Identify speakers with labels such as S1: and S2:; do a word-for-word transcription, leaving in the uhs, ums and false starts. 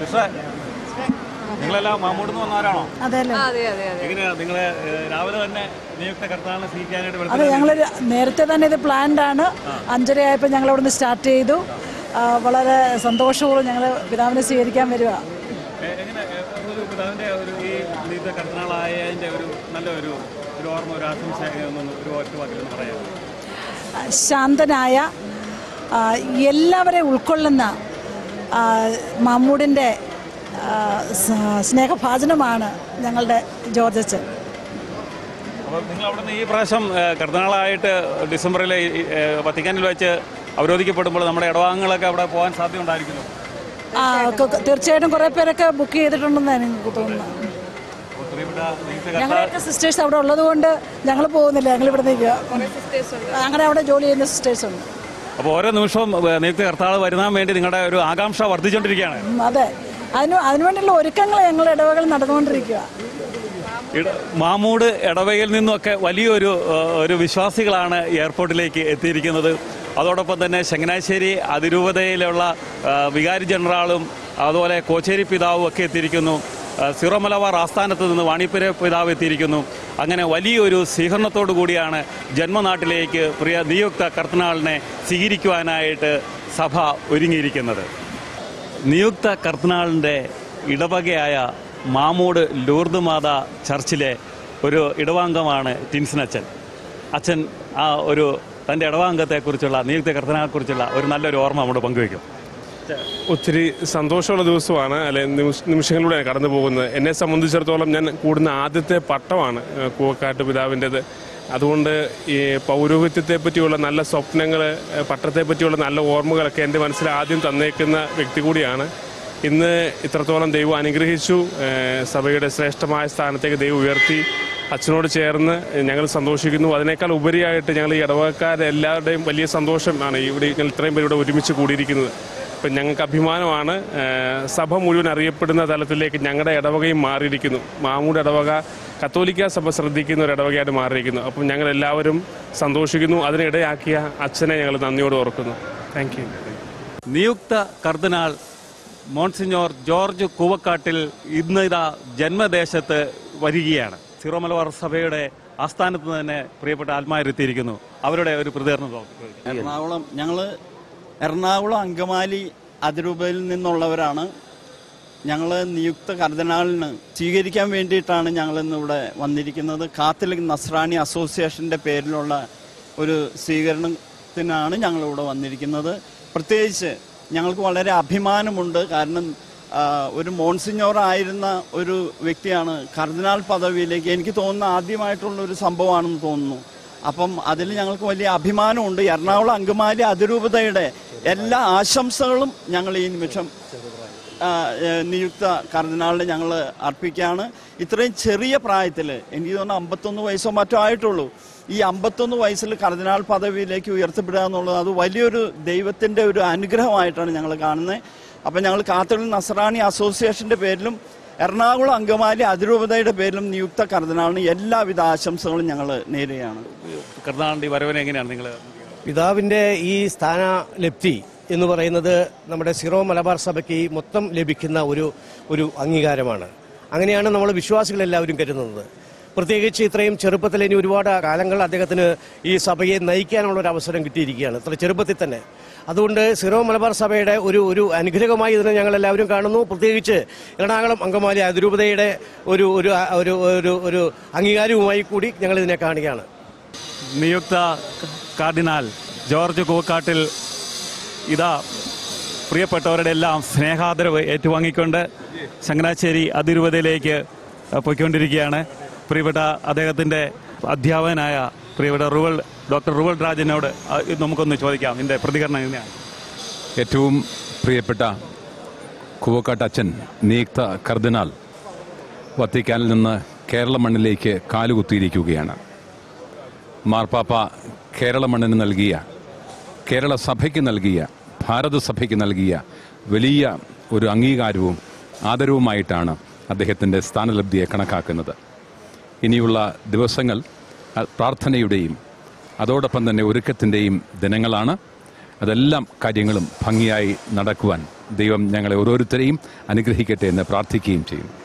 S1: നിങ്ങളെല്ലാം മാമൂടുന്ന് വന്നവരാണോ?
S2: അതെ
S1: എങ്ങനെയാ നിങ്ങളെ രാവിലെ തന്നെ നിയുക്ത കർത്താവിനെ സ്വീകരിക്കാനായിട്ട്?
S2: അതെ, ഞങ്ങൾ നേരത്തെ തന്നെ ഇത് പ്ലാൻഡ് ആണ്. അഞ്ചര ആയപ്പോൾ ഞങ്ങൾ ഇവിടുന്ന് സ്റ്റാർട്ട് ചെയ്തു. വളരെ സന്തോഷപൂർവ്വം ഞങ്ങൾ പിതാവിനെ സ്വീകരിക്കാൻ വരിക.
S1: എങ്ങനെ ഒരു പിതാവിൻ്റെ ഒരു ഈ നിയുക്ത കർത്താവായതിൻ്റെ ഒരു നല്ല ഒരു ഒരു ഓർമ്മ, ഒരു ആശംസ ഒരു ഒറ്റ വാക്കിലൊന്ന് പറയാം.
S2: ശാന്തനായ, എല്ലാവരെയും ഉൾക്കൊള്ളുന്ന മമ്മൂടിൻ്റെ സ്നേഹഭാജനമാണ് ഞങ്ങളുടെ ജോർജ് അച്ഛൻ.
S1: അപ്പോൾ നിങ്ങൾ അവിടെ നിന്ന് ഈ പ്രാവശ്യം കർദിനാളായിട്ട് ഡിസംബറിൽ വത്തിക്കാനിൽ വെച്ച് അവരോധിക്കപ്പെടുമ്പോൾ നമ്മുടെ ഇടവാങ്ങങ്ങളൊക്കെ അവിടെ പോകാൻ സാധ്യത ഉണ്ടായിരിക്കുന്നു.
S2: ആ, തീർച്ചയായിട്ടും കുറേ പേരൊക്കെ ബുക്ക് ചെയ്തിട്ടുണ്ടെന്നാണ് എനിക്ക് തോന്നുന്നത്. ഞങ്ങളുടെയൊക്കെ സിസ്റ്റേഴ്സ് അവിടെ ഉള്ളത് കൊണ്ട് ഞങ്ങൾ പോകുന്നില്ല, ഞങ്ങൾ ഇവിടെ നിൽക്കുക. അങ്ങനെ അവിടെ ജോലി ചെയ്യുന്ന സിസ്റ്റേഴ്സ് ഉണ്ട്.
S1: അപ്പോൾ ഓരോ നിമിഷവും നിയുക്ത കർത്താവ് വരുന്നാൻ വേണ്ടി നിങ്ങളുടെ ഒരു ആകാംക്ഷ വർദ്ധിച്ചുകൊണ്ടിരിക്കുകയാണ്.
S2: അതെ, അതിന് അതിനുവേണ്ടിയുള്ള ഒരുക്കങ്ങൾ ഞങ്ങൾ ഇടവകൾ നടന്നുകൊണ്ടിരിക്കുക.
S1: മാമൂട് ഇടവകയിൽ നിന്നൊക്കെ വലിയൊരു ഒരു വിശ്വാസികളാണ് എയർപോർട്ടിലേക്ക് എത്തിയിരിക്കുന്നത്. അതോടൊപ്പം തന്നെ ചങ്ങനാശ്ശേരി അതിരൂപതയിലുള്ള വികാരി ജനറാളും അതുപോലെ കോച്ചേരി പിതാവും ഒക്കെ എത്തിയിരിക്കുന്നു. സിറോ മലബാർ ആസ്ഥാനത്ത് നിന്ന് വാണിപ്പുര പിതാവ് എത്തിയിരിക്കുന്നു. അങ്ങനെ വലിയൊരു സ്വീകരണത്തോടു കൂടിയാണ് ജന്മനാട്ടിലേക്ക് പ്രിയ നിയുക്ത കർദിനാളിനെ സ്വീകരിക്കുവാനായിട്ട് സഭ ഒരുങ്ങിയിരിക്കുന്നത്. നിയുക്ത കർദിനാളിൻ്റെ ഇടവകയായ മാമൂട് ലൂർദ് മാതാ ചർച്ചിലെ ഒരു ഇടവാംഗമാണ് ടിൻസൺ അച്ഛൻ. അച്ഛൻ ആ ഒരു തൻ്റെ ഇടവാംഗത്തെക്കുറിച്ചുള്ള നിയുക്ത കർദിനാളെക്കുറിച്ചുള്ള ഒരു നല്ലൊരു ഓർമ്മ നമ്മൾ പങ്കുവയ്ക്കും.
S3: ഒത്തിരി സന്തോഷമുള്ള ദിവസമാണ്, അല്ലെ നിമിഷങ്ങളിലൂടെയാണ് കടന്നു പോകുന്നത്. എന്നെ സംബന്ധിച്ചിടത്തോളം ഞാൻ കൂടുന്ന ആദ്യത്തെ പട്ടമാണ് കൂവക്കാട്ട് പിതാവിൻ്റെത്. അതുകൊണ്ട് ഈ പൗരോഹിത്യത്തെ പറ്റിയുള്ള നല്ല സ്വപ്നങ്ങൾ, പട്ടത്തെ പറ്റിയുള്ള നല്ല ഓർമ്മകളൊക്കെ എൻ്റെ മനസ്സിൽ ആദ്യം തന്നേക്കുന്ന വ്യക്തി കൂടിയാണ്. ഇന്ന് ഇത്രത്തോളം ദൈവം അനുഗ്രഹിച്ചു, സഭയുടെ ശ്രേഷ്ഠമായ സ്ഥാനത്തേക്ക് ദൈവം ഉയർത്തി. അച്ഛനോട് ചേർന്ന് ഞങ്ങൾ സന്തോഷിക്കുന്നു. അതിനേക്കാൾ ഉപരിയായിട്ട് ഞങ്ങൾ ഈ ഇടവകക്കാരെല്ലാവരുടെയും വലിയ സന്തോഷമാണ് ഇവിടെ ഞങ്ങൾ ഇത്രയും പേര് ഇവിടെ ഒരുമിച്ച് കൂടിയിരിക്കുന്നത്. അപ്പം ഞങ്ങൾക്ക് അഭിമാനമാണ്. സഭ മുഴുവൻ അറിയപ്പെടുന്ന തലത്തിലേക്ക് ഞങ്ങളുടെ ഇടവകയും മാറിയിരിക്കുന്നു. മാമൂട് ഇടവക കത്തോലിക്ക സഭ ശ്രദ്ധിക്കുന്ന ഒരു ഇടവകയായിട്ട് മാറിയിരിക്കുന്നു. അപ്പം ഞങ്ങൾ എല്ലാവരും സന്തോഷിക്കുന്നു. അതിനിടയാക്കിയ അച്ഛനെ ഞങ്ങൾ നന്ദിയോട് ഓർക്കുന്നു. Thank you.
S1: നിയുക്ത കർദിനാൾ മോൺസിഞ്ഞോർ ജോർജ് കൂവക്കാട്ടിൽ ഇന്ന് ഇതാ ജന്മദേശത്ത് വരികയാണ്. സിറോ മലബാർ സഭയുടെ ആസ്ഥാനത്ത് തന്നെ പ്രിയപ്പെട്ട ആത്മാരെത്തിയിരിക്കുന്നു. അവരുടെ ഒരു പ്രതികരണം.
S4: എറണാകുളം ഞങ്ങൾ എറണാകുളം അങ്കമാലി അതിരൂപതയിൽ നിന്നുള്ളവരാണ്. ഞങ്ങൾ നിയുക്ത കർദിനാളിന് സ്വീകരിക്കാൻ വേണ്ടിയിട്ടാണ് ഞങ്ങളിന്നിവിടെ വന്നിരിക്കുന്നത്. കാത്തലിക് നസ്രാണി അസോസിയേഷൻ്റെ പേരിലുള്ള ഒരു സ്വീകരണത്തിനാണ് ഞങ്ങളിവിടെ വന്നിരിക്കുന്നത്. പ്രത്യേകിച്ച് ഞങ്ങൾക്ക് വളരെ അഭിമാനമുണ്ട്. കാരണം ഒരു മോൺസിഞ്ഞോർ ആയിരുന്ന ഒരു വ്യക്തിയാണ് കർദിനാൾ പദവിയിലേക്ക്, എനിക്ക് തോന്നുന്ന ആദ്യമായിട്ടുള്ളൊരു സംഭവമാണെന്ന് തോന്നുന്നു. അപ്പം അതിൽ ഞങ്ങൾക്ക് വലിയ അഭിമാനമുണ്ട്. എറണാകുളം അങ്കമാലി അതിരൂപതയുടെ എല്ലാ ആശംസകളും ഞങ്ങൾ ഈ നിമിഷം നിയുക്ത കർദിനാളിന് ഞങ്ങൾ അർപ്പിക്കുകയാണ്. ഇത്രയും ചെറിയ പ്രായത്തിൽ, എനിക്ക് തോന്നുന്നു അമ്പത്തൊന്ന് വയസ്സോ മറ്റോ ആയിട്ടുള്ളൂ, ഈ അമ്പത്തൊന്ന് വയസ്സിൽ കർദിനാൾ പദവിയിലേക്ക് ഉയർത്തപ്പെടുക എന്നുള്ളത് അത് വലിയൊരു ദൈവത്തിൻ്റെ ഒരു അനുഗ്രഹമായിട്ടാണ് ഞങ്ങൾ കാണുന്നത്. അപ്പം ഞങ്ങൾ കാത്തലിക് നസ്രാണി അസോസിയേഷൻ്റെ പേരിലും എറണാകുളം അങ്കമാലി അതിരൂപതയുടെ പേരിലും നിയുക്ത കർദിനാളിന് എല്ലാവിധ ആശംസകളും ഞങ്ങൾ നേരുകയാണ്.
S1: കർദിനാളിൻ്റെ വരവിനെ എങ്ങനെയാണ് നിങ്ങൾ?
S5: പിതാവിൻ്റെ ഈ സ്ഥാനലബ്ധി എന്ന് പറയുന്നത് നമ്മുടെ സിറോ മലബാർ സഭയ്ക്ക് മൊത്തം ലഭിക്കുന്ന ഒരു ഒരു അംഗീകാരമാണ്. അങ്ങനെയാണ് നമ്മൾ വിശ്വാസികളെല്ലാവരും കരുതുന്നത്. പ്രത്യേകിച്ച് ഇത്രയും ചെറുപ്പത്തിൽ ഇനി ഒരുപാട് കാലങ്ങൾ അദ്ദേഹത്തിന് ഈ സഭയെ നയിക്കാനുള്ള ഒരു അവസരം കിട്ടിയിരിക്കുകയാണ്, ഇത്ര ചെറുപ്പത്തിൽ തന്നെ. അതുകൊണ്ട് സിറോ മലബാർ സഭയുടെ ഒരു ഒരു അനുഗ്രഹമായി ഇതിനെ ഞങ്ങളെല്ലാവരും കാണുന്നു. പ്രത്യേകിച്ച് എറണാകുളം അങ്കമാലി അതിരൂപതയുടെ ഒരു ഒരു ഒരു ഒരു അംഗീകാരവുമായി കൂടി ഞങ്ങളിതിനെ കാണുകയാണ്.
S1: നിയുക്ത കാർഡിനാൾ ജോർജ് കൂവക്കാട്ടിൽ ഇതാ പ്രിയപ്പെട്ടവരുടെ എല്ലാം സ്നേഹാദരവ് ഏറ്റുവാങ്ങിക്കൊണ്ട് ചങ്ങനാശ്ശേരി അതിരൂപതയിലേക്ക് പോയിക്കൊണ്ടിരിക്കുകയാണ്. പ്രിയപ്പെട്ട അദ്ദേഹത്തിൻ്റെ അധ്യാപകനായ പ്രിയപ്പെട്ട റുവൽ ഡോക്ടർ റുവൽ രാജനോട് നമുക്കൊന്ന് ചോദിക്കാം, ഇതിൻ്റെ പ്രതികരണം എങ്ങനെയാണ്?
S6: ഏറ്റവും പ്രിയപ്പെട്ട കൂവക്കാട്ട് അച്ഛൻ നിയുക്ത കർദിനാൾ വത്തിക്കാനിൽ നിന്ന് കേരള മണ്ണിലേക്ക് കാലുകുത്തിയിരിക്കുകയാണ്. മാർപ്പാപ്പ കേരള മണ്ണിന് നൽകിയ, കേരള സഭയ്ക്ക് നൽകിയ, ഭാരതസഭയ്ക്ക് നൽകിയ വലിയ ഒരു അംഗീകാരവും ആദരവുമായിട്ടാണ് അദ്ദേഹത്തിൻ്റെ സ്ഥാനലബ്ധിയെ കണക്കാക്കുന്നത്. ഇനിയുള്ള ദിവസങ്ങൾ പ്രാർത്ഥനയുടെയും അതോടൊപ്പം തന്നെ ഒരുക്കത്തിൻ്റെയും ദിനങ്ങളാണ്. അതെല്ലാം കാര്യങ്ങളും ഭംഗിയായി നടക്കുവാൻ ദൈവം ഞങ്ങളെ ഓരോരുത്തരെയും അനുഗ്രഹിക്കട്ടെ എന്ന് പ്രാർത്ഥിക്കുകയും ചെയ്യുന്നു.